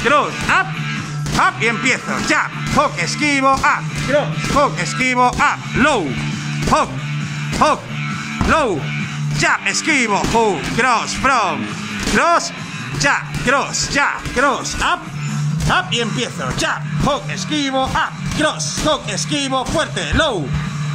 cross, up, up y empiezo. Jab, hook, esquivo, up, cross, hook, esquivo, up, low, hook, hook, low, jab, esquivo, hook, cross, from, cross, jab, cross, up, up y empiezo. Jab, hook, esquivo, up, cross, hook, esquivo, fuerte, low.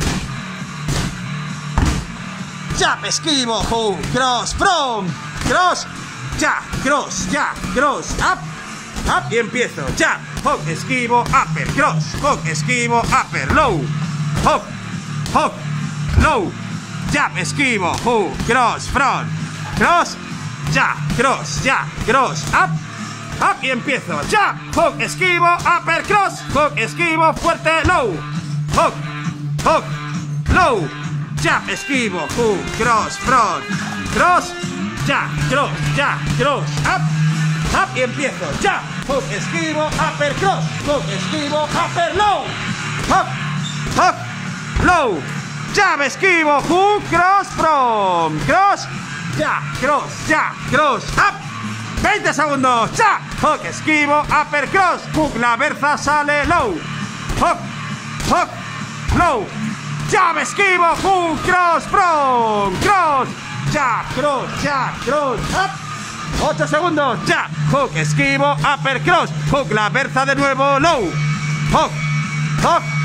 Jab, esquivo, hook, cross, from, cross, jab, cross, up, up y empiezo. Jab, hook, esquivo, upper, cross, hook, esquivo, upper, low, hook, hook, low, jab, esquivo, hook, cross, front, cross, jab, cross, up, up y empiezo. Jab, hook, esquivo, upper, cross, hook, esquivo, fuerte, low, hook, hook, low, jab, esquivo, hook, cross, front, cross, jab, cross, up, up y empiezo. Jab, hook, esquivo, upper, cross, hook, esquivo, upper, low, hook, hook, low, jab, esquivo, hook, cross, from, cross, jab, cross, up, 20 segundos, jab, hook, esquivo, upper, cross, hook, la berza sale, low, hook, hook, low, jab, esquivo, hook, cross, from, cross, jab, cross, up, 8 segundos, jab, hook, esquivo, upper, cross, hook, la berza de nuevo, low, hook, hook,